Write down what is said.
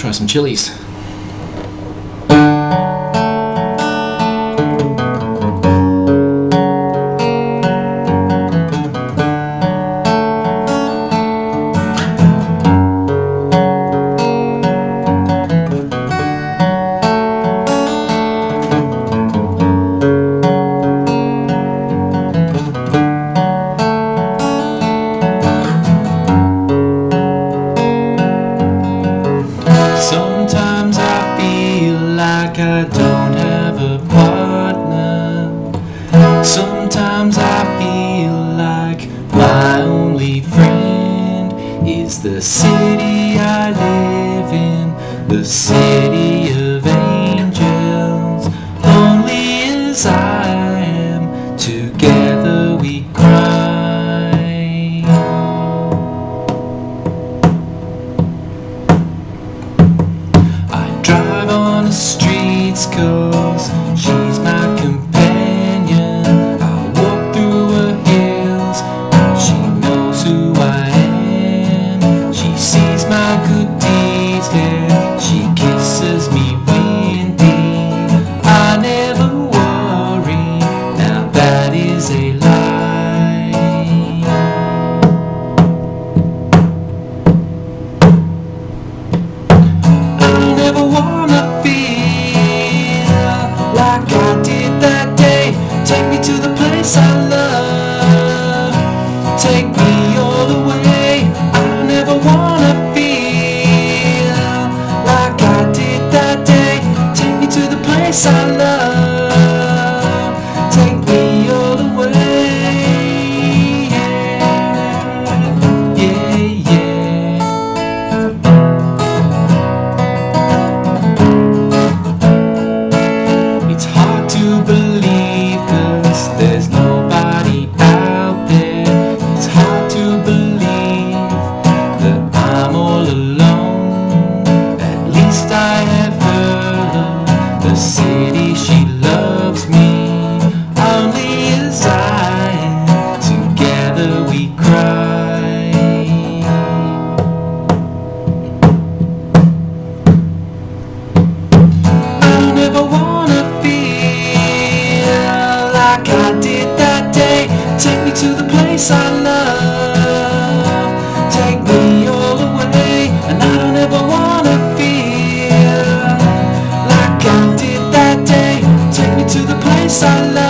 try some chilies. Sometimes I feel like I don't have a partner. Sometimes I feel like my only friend is the city I live in, the city of angels. Only as I am, together we cry. Drive on the streets 'cause she's my companion. I walk through her hills and she knows who I am. She sees my good deeds there, she kisses me windy. I never worry, now that is a lie. I never wanna feel like I did that day. Take me to the place I love, take me all the way. I never wanna feel like I did that day. Take me to the place I love, take me all the way. Yeah, yeah. It's hard to believe 'cause there's nobody out there. It's hard to believe that I'm all alone. At least I have her love, the city she loves me. Only as I am, together we cry. I never wanna feel like I did that day. Take me to the place I love, take me all the way. And I don't ever wanna feel like I did that day. Take me to the place I love.